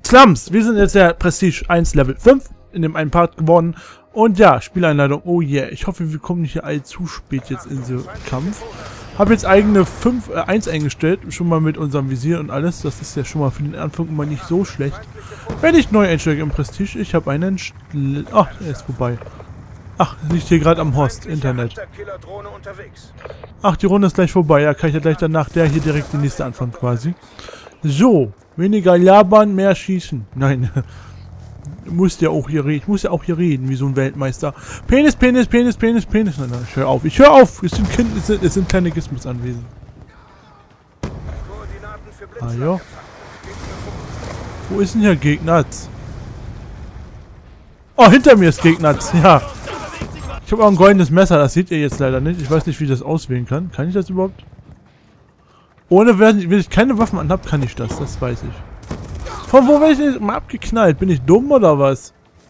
Slums, wir sind jetzt der Prestige 1 Level 5 in dem einen Part geworden. Und ja, Spieleinleitung, oh yeah. Ich hoffe, wir kommen nicht hier allzu spät jetzt in den Kampf. Habe jetzt eigene 1 eingestellt, schon mal mit unserem Visier und alles. Das ist ja schon mal für den Anfang immer nicht so schlecht. Wenn ich neu einsteige im Prestige, ich habe einen... Ach, er ist vorbei. Ach, liegt hier gerade am Host, Internet. Ach, die Runde ist gleich vorbei. Ja, kann ich ja gleich danach der hier direkt die nächste anfangen quasi. So, weniger labern, mehr schießen. Nein, du musst ja auch hier reden. Ich muss ja auch hier reden, wie so ein Weltmeister. Penis, Penis, Penis, Penis, Penis. Nein, nein, ich höre auf. Ich höre auf. Es sind kleine Gizmos anwesend. Ah ja. Wo ist denn hier Gegnatz? Oh, hinter mir ist Gegnatz. Ja. Ich habe auch ein goldenes Messer. Das seht ihr jetzt leider nicht. Ich weiß nicht, wie ich das auswählen kann. Kann ich das überhaupt? Ohne, wenn ich keine Waffen anhab, kann ich das. Das weiß ich. Von wo werde ich denn mal abgeknallt? Bin ich dumm oder was?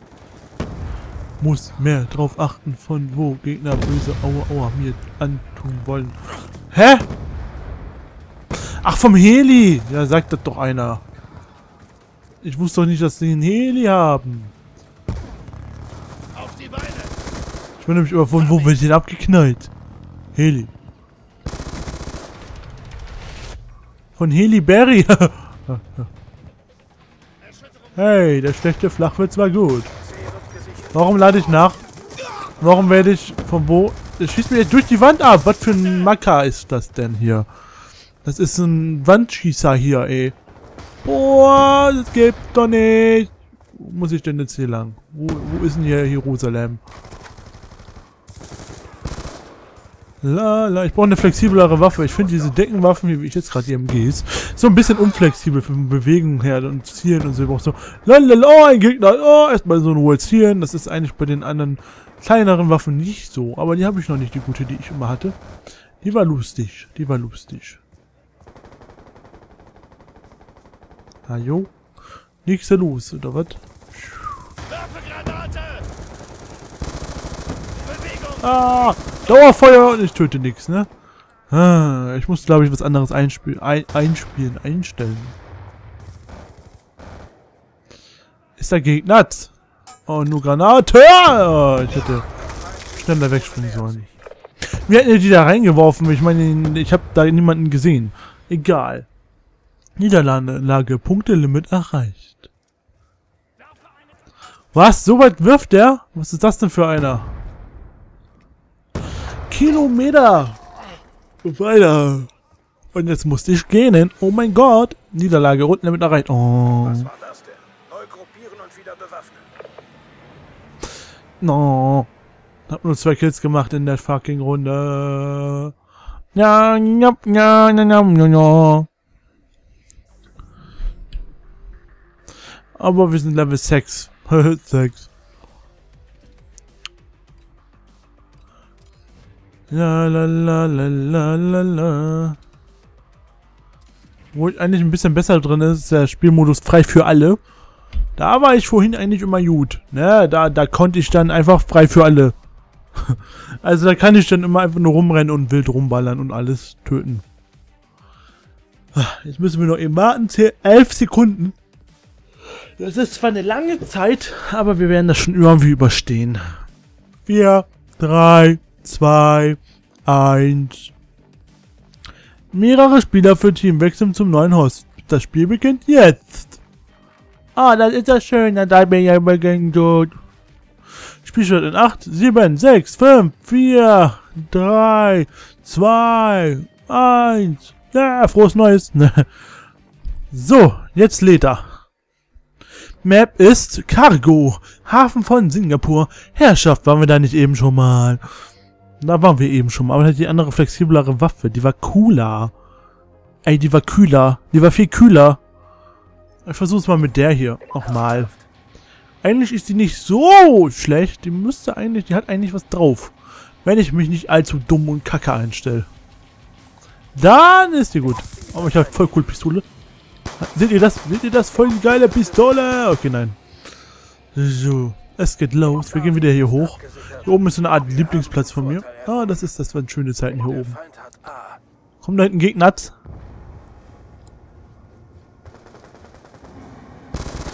Muss mehr drauf achten, von wo Gegner böse Aua mir antun wollen. Hä? Ach, vom Heli! Ja, sagt das doch einer. Ich wusste doch nicht, dass sie einen Heli haben. Auf die Beine! Ich bin nämlich über von wo werde ich denn abgeknallt? Heli. Von Heli Berry. Hey, der schlechte Flachwitz war gut. Warum lade ich nach? Warum werde ich von wo? Das schießt mir jetzt durch die Wand ab. Was für ein Macker ist das denn hier? Das ist ein Wandschießer hier, ey. Boah, das geht doch nicht. Wo muss ich denn jetzt hier lang? Wo ist denn hier Jerusalem? Lala, ich brauche eine flexiblere Waffe. Ich finde diese Deckenwaffen, wie ich jetzt gerade die MGs, so ein bisschen unflexibel für Bewegungen her und Zielen und so. Ich brauche so, lalala, oh, ein Gegner, oh, erstmal so ein hohes Zielen. Das ist eigentlich bei den anderen kleineren Waffen nicht so. Aber die habe ich noch nicht, die gute, die ich immer hatte. Die war lustig, die war lustig. Ah, jo. Nichts da los, oder was? Ah, Dauerfeuer und ich töte nichts, ne? Ah, ich muss, glaube ich, was anderes einstellen. Ist der Gegner? Oh, nur Granate! Oh, ich hätte schneller wegspringen sollen. Wir hätten die da reingeworfen. Ich meine, ich habe da niemanden gesehen. Egal. Niederlage, Punktelimit erreicht. Was? So weit wirft der? Was ist das denn für einer? Kilometer! Weiter! Und jetzt musste ich gehen. Oh mein Gott! Niederlage, Rundenlimit erreicht. Oh. Was war das denn? Neu gruppieren und wieder bewaffnen. No. Hab nur 2 Kills gemacht in der fucking Runde. Ja, ja, ja, ja, ja, ja. Aber wir sind Level 6. 6. La la la la la la la. Wo ich eigentlich ein bisschen besser drin ist der Spielmodus frei für alle. Da war ich vorhin eigentlich immer gut. Ne, da konnte ich dann einfach frei für alle. Also da kann ich dann immer einfach nur rumrennen und wild rumballern und alles töten. Jetzt müssen wir noch eben warten. 11 Sekunden. Das ist zwar eine lange Zeit, aber wir werden das schon irgendwie überstehen. 4, 3, 2, 1. Mehrere Spieler für Team wechseln zum neuen Host. Das Spiel beginnt jetzt. Ah, das ist ja schön. Da bin ich ja beginnt gut. Spielstart in 8, 7, 6, 5, 4, 3, 2, 1. Ja, frohes Neues. So, jetzt lädt er. Map ist Cargo. Hafen von Singapur. Herrschaft, waren wir da nicht eben schon mal? Da waren wir eben schon mal. Aber die andere flexiblere Waffe, die war cooler. Ey, die war kühler. Die war viel kühler. Ich versuch's mal mit der hier. Nochmal. Eigentlich ist die nicht so schlecht. Die hat eigentlich was drauf. Wenn ich mich nicht allzu dumm und kacke einstelle. Dann ist die gut. Aber ich habe voll cool Pistole. Seht ihr das? Seht ihr das? Voll die geile Pistole. Okay, nein. So. Es geht los. Wir gehen wieder hier hoch. Hier oben ist so eine Art Lieblingsplatz von mir. Ah, das waren schöne Zeiten hier oben. Kommt da hinten Gegner?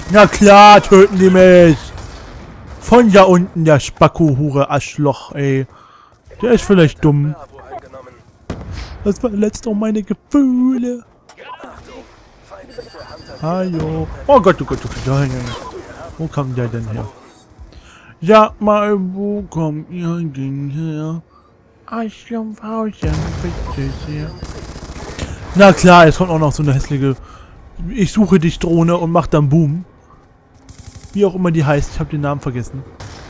Na klar, töten die mich. Von da unten, der Spacko-Hure, Arschloch, ey. Der ist vielleicht dumm. Bravo eingenommen. Das verletzt auch meine Gefühle. Achtung, feindliche Hunter. Hallo. Oh Gott, oh Gott, oh Gott. Ja, ja, ja. Wo kam der denn her? Sag mal, wo kommt ihr denn her? Eichlumpfhausen, bitte sehr. Na klar, es kommt auch noch so eine hässliche... Ich suche dich, Drohne, und mach dann Boom. Wie auch immer die heißt, ich habe den Namen vergessen.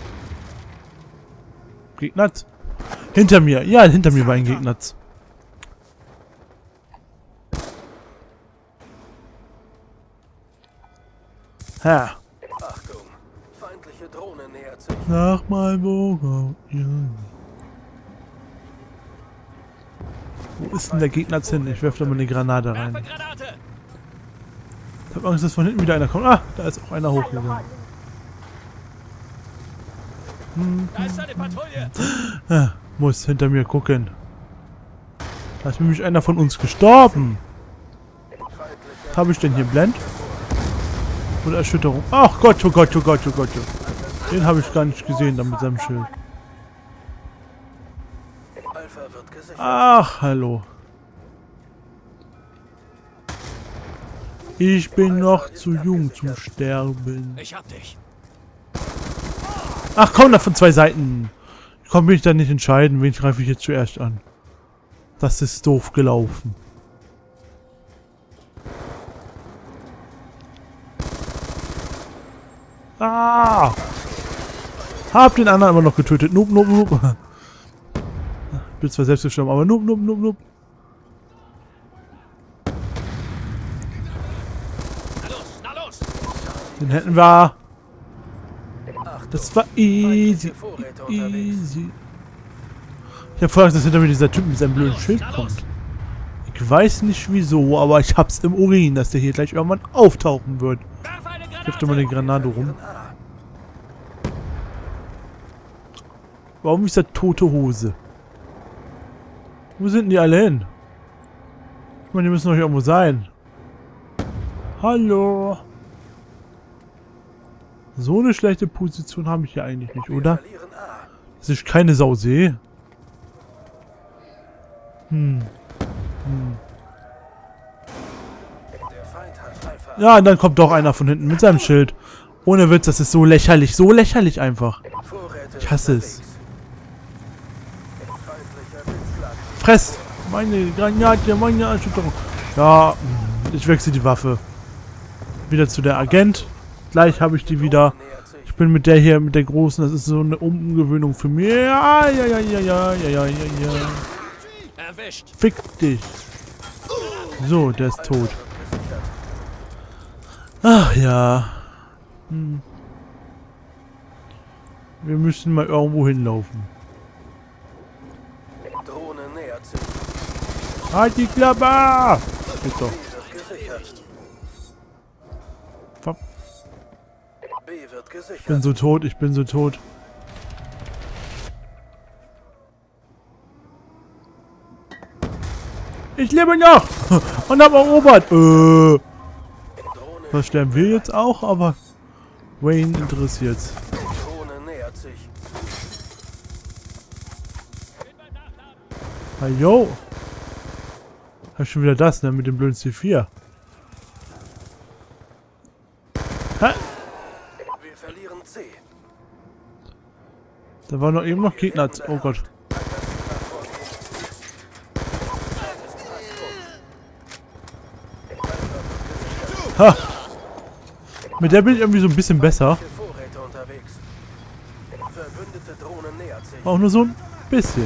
Gegner? Hinter mir. Ja, hinter mir war ein Gegner. Ha. Achtung, feindliche Drohne nähert sich. Sag mal, wo kommt ihr? Wo ist denn der Gegner hin? Ich werfe da mal eine Granate rein. Ich habe Angst, dass von hinten wieder einer kommt. Ah, da ist auch einer hochgegangen. Da ist eine Patrouille. Ah, muss hinter mir gucken. Da ist nämlich einer von uns gestorben. Was habe ich denn hier? Blend? Oder Erschütterung? Ach Gott, oh Gott, oh Gott, oh Gott. Den habe ich gar nicht gesehen, da mit seinem Schild. Alpha wird gesichert. Ach, hallo. Ich bin noch zu jung zum Sterben. Ich hab dich. Ach komm, da von zwei Seiten. Ich kann mich da nicht entscheiden, wen greife ich jetzt zuerst an. Das ist doof gelaufen. Ah! Hab den anderen aber noch getötet. Noob, noob, noob. Bin zwar selbst gestorben, aber noob, noob, noob, noob. Na los, na los. Den hätten wir. Achtung, Das war easy. feindliche Vorräte unterwegs. Easy. Ich hab vorher, dass hinter mir dieser Typ mit seinem blöden Schild kommt. Ich weiß nicht wieso, aber ich hab's im Urin, dass der hier gleich irgendwann auftauchen wird. Werf eine Ich wirf mal eine Granate rum. A. Warum ist da tote Hose? Wo sind die alle hin? Ich meine, die müssen doch hier irgendwo sein. Hallo? So eine schlechte Position habe ich hier eigentlich nicht, Wir oder? verlieren A. Dass ich keine Sau sehe. Der Feind hat Alpha. Ja, und dann kommt doch einer von hinten mit seinem Schild. Ohne Witz, das ist so lächerlich einfach. Vorräte Ich hasse es. unterwegs. Feindlicher Blitzschlag. Fress! Meine Granate, meine Erschütterung. Ja, ich wechsle die Waffe. Wieder zu der Agent. Gleich habe ich die wieder. Nähert sich. Ich bin mit der hier, mit der großen, das ist so eine Umgewöhnung für mich. Ja, ja, ja, ja, ja, ja, ja, ja. Erwischt. Fick dich. So, der ist tot. Wird gesichert. Ach ja. Wir müssen mal irgendwo hinlaufen. Drohne nähert sich. Halt die Klappe! Geht doch. B wird gesichert. Fuck. B wird Ich bin gesichert. so tot, ich bin so tot. Ich lebe noch! Und hab erobert! Drohne Was sterben wir jetzt auch, aber Wayne interessiert's. Drohne nähert sich. Hallo! Hab schon wieder das, ne? Mit dem blöden C4. Hä? Wir verlieren C. Da war noch eben noch Gegner. Oh Gott. Ha! Mit der bin ich irgendwie so ein bisschen besser. Vorräte unterwegs. Verbündete Drohne nähert sich. Auch nur so ein bisschen.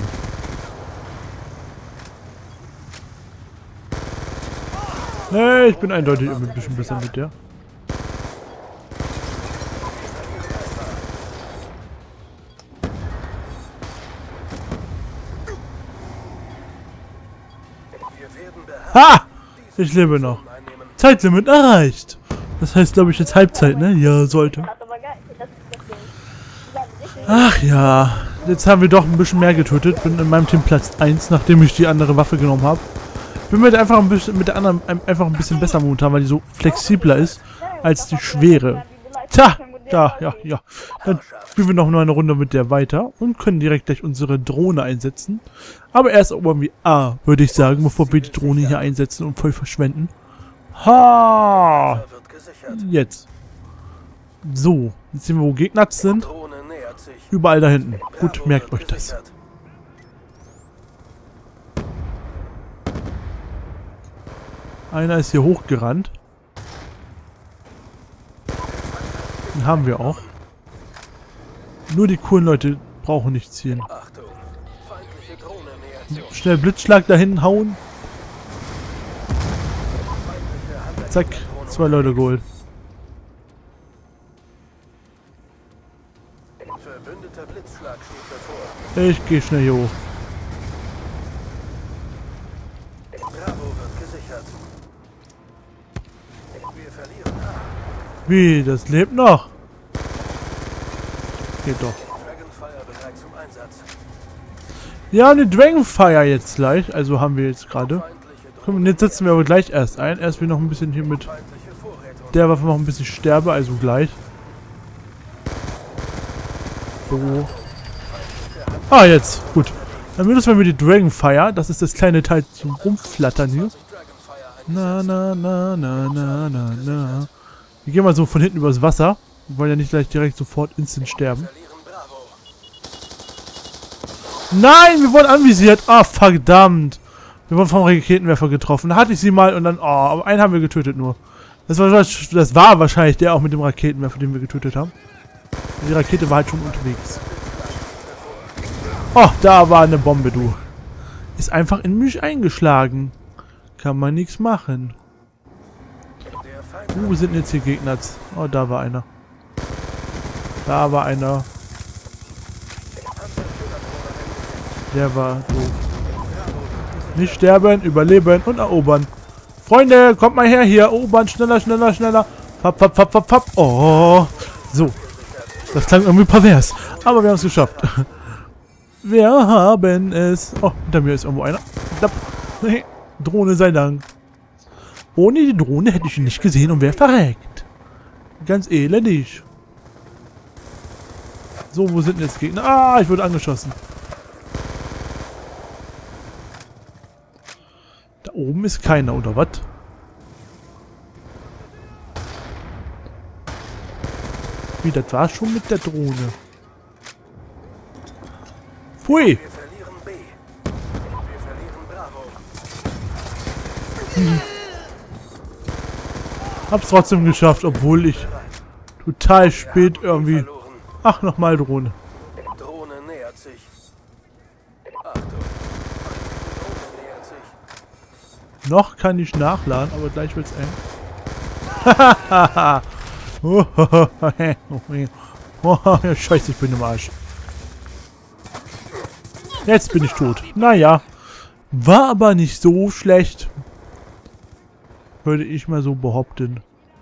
Hey, ich bin eindeutig irgendwie ein bisschen besser mit der. Wir werden beherrscht. Ha! Ich lebe noch. Einnehmen. Zeitlimit erreicht. Das heißt, glaube ich, jetzt Halbzeit, ne? Ja, sollte. Ach ja. Jetzt haben wir doch ein bisschen mehr getötet. Bin in meinem Team Platz 1, nachdem ich die andere Waffe genommen habe. Bin mit einfach ein bisschen, mit der anderen einfach ein bisschen besser momentan, weil die so flexibler ist. als die schwere. Tja, da, ja. Dann spielen wir noch mal eine Runde mit der weiter und können direkt gleich unsere Drohne einsetzen. Aber erst irgendwie A, würde ich sagen, bevor wir die Drohne hier einsetzen und voll verschwenden. Ha! Wird gesichert. Jetzt. So, jetzt sehen wir, wo Gegner sind. Drohne nähert sich. Überall da hinten. Gut, Bravo merkt wird euch das. gesichert. Einer ist hier hochgerannt. Den haben wir auch. Nur die coolen Leute brauchen nicht zielen. Achtung, feindliche Drohne nähert sich. Schnell Blitzschlag dahin hauen. Feindliche Zack, 2 Leute geholt. Verbündeter Blitzschlag steht bevor. Ich gehe schnell hier hoch. Bravo wird gesichert. Wir verlieren A. Wie, das lebt noch? Geht doch. Dragonfire bereit zum Einsatz. Ja, eine Dragonfire jetzt gleich. Also haben wir jetzt gerade. Feindliche Komm, und jetzt setzen wir aber gleich erst ein. Erst wir noch ein bisschen hier mit feindliche Vorräte und der Waffe noch ein bisschen sterbe, also gleich. So. Ah, jetzt. Gut. Dann benutzen wir mit die Dragonfire. Das ist das kleine Teil zum Rumflattern hier. Dragonfire Na. Wir gehen mal so von hinten übers Wasser. Wir wollen ja nicht gleich direkt sofort instant sterben. verlieren Bravo. Nein, wir wurden anvisiert. Ah, verdammt. Wir wurden vom Raketenwerfer getroffen. Da hatte ich sie mal und dann... Oh, aber einen haben wir getötet nur. Das war wahrscheinlich der auch mit dem Raketenwerfer, den wir getötet haben. Die Rakete war halt schon unterwegs. Oh, da war eine Bombe, du. Ist einfach in mich eingeschlagen. Kann man nichts machen. Der Feind Wo sind jetzt hier Gegner? Oh, da war einer. Da war einer. Der war doof. Nicht sterben, überleben und erobern. Freunde, kommt mal her hier. Erobern, schneller. Fapp. Oh. So. Das klang irgendwie pervers. Aber wir haben es geschafft. Wir haben es. Oh, hinter mir ist irgendwo einer. Drohne sei Dank. Ohne die Drohne hätte ich ihn nicht gesehen und wäre verreckt. Ganz elendig. So, wo sind denn jetzt Gegner? Ah, ich wurde angeschossen. Da oben ist keiner, oder was? Wie, das war schon mit der Drohne. Pfui! Wir verlieren B. Wir verlieren Bravo. Hab's trotzdem geschafft, obwohl ich total spät irgendwie... Verloren. Ach, nochmal Drohne. Drohne nähert sich. Achtung. Drohne nähert sich. Noch kann ich nachladen, aber gleich wird's eng. Hahaha. Scheiße, ich bin im Arsch. Jetzt bin ich tot. Naja. War aber nicht so schlecht. Würde ich mal so behaupten.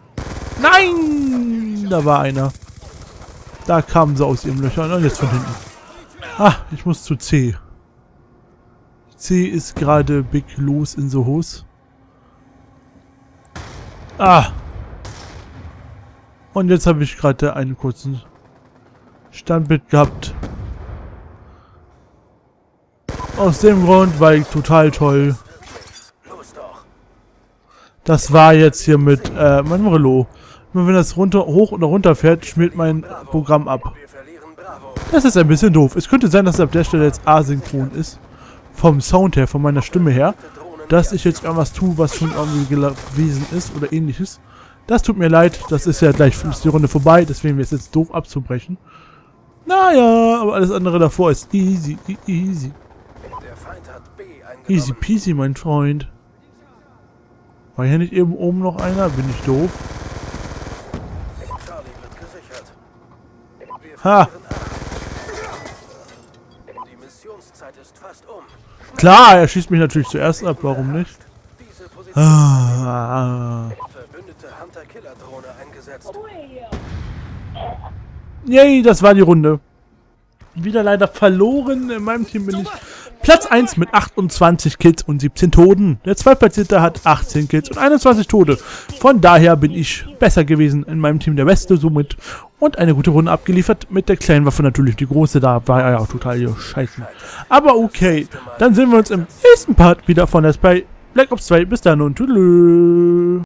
Nein! Da war einer. Da kamen sie aus ihren Löchern. Und jetzt von hinten. Ah, ich muss zu C. C ist gerade big los in the Hose. Ah. Und jetzt habe ich gerade einen kurzen Standbild gehabt. Aus dem Grund, weil total toll. Los doch. Das war jetzt hier mit meinem Relo. Immer wenn das hoch oder runter fährt, schmiert mein Programm ab. Wir verlieren Bravo. Das ist ein bisschen doof. Es könnte sein, dass es ab der Stelle jetzt asynchron ist. Vom Sound her, von meiner Stimme her. Dass ich jetzt irgendwas tue, was schon irgendwie gewesen ist oder ähnliches. Das tut mir leid. Das ist ja gleich ist die Runde vorbei. Deswegen wäre es jetzt doof abzubrechen. Naja, aber alles andere davor ist easy. Der Feind hat B eingenommen. Easy peasy, mein Freund. War hier nicht eben oben noch einer? Bin ich doof? Charlie wird gesichert. Wir Ha! verlieren A. Die Missionszeit ist fast um. Klar, er schießt mich natürlich zuerst ab. Warum nicht? Diese Position. Verbündete Hunter-Killer-Drohne eingesetzt. Yay, das war die Runde. Wieder leider verloren. In meinem Team bin ich Platz 1 mit 28 Kills und 17 Toten. Der Zweitplatzierte hat 18 Kills und 21 Tote. Von daher bin ich besser gewesen in meinem Team der Beste somit. Und eine gute Runde abgeliefert mit der kleinen Waffe natürlich. Die große, da war ja auch total hier scheiße. Aber okay, dann sehen wir uns im nächsten Part wieder von Let's Play Black Ops 2. Bis dann und tschüss.